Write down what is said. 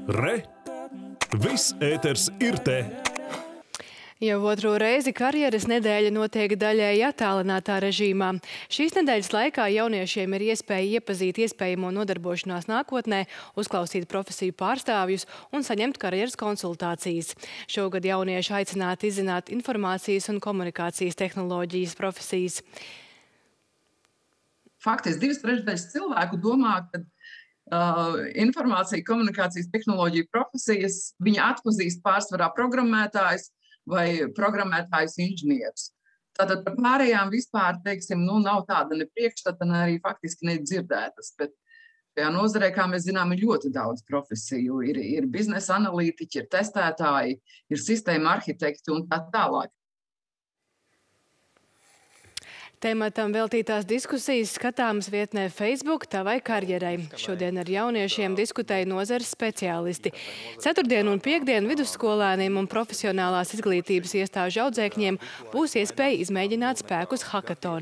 Re! Viss ēters ir te! Jau otro reizi karjeras nedēļa notiek daļēji attālinātā režīmā. Šīs nedēļas laikā jauniešiem ir iespēja iepazīt iespējamo nodarbošanās nākotnē, uzklausīt profesiju pārstāvjus un saņemt karjeras konsultācijas. Šogad jaunieši aicināti izzināt informācijas un komunikācijas tehnoloģijas profesijas. Faktiski 2/3 cilvēku domā, ka informācija, komunikācijas tehnoloģija profesijas viņi atpazīst pārsvarā programmētājs vai programmētājs inženieris. Tātad par pārējām vispār, teiksim, nav tāda ne priekšstata, ne arī faktiski nedzirdētas, bet šajā nozarē, kā mēs zinām, ir ļoti daudz profesiju. Ir biznesa analītiķi, ir testētāji, ir sistēma arhitekti un tā tālāk. Tematam veltītās diskusijas skatāmas vietnē Facebook Tavai karjerai. Šodien ar jauniešiem diskutēja nozares speciālisti. Ceturtdien un piekdien vidusskolēniem un profesionālās izglītības iestāžu audzēkņiem būs iespēja izmēģināt spēkus hakatonā.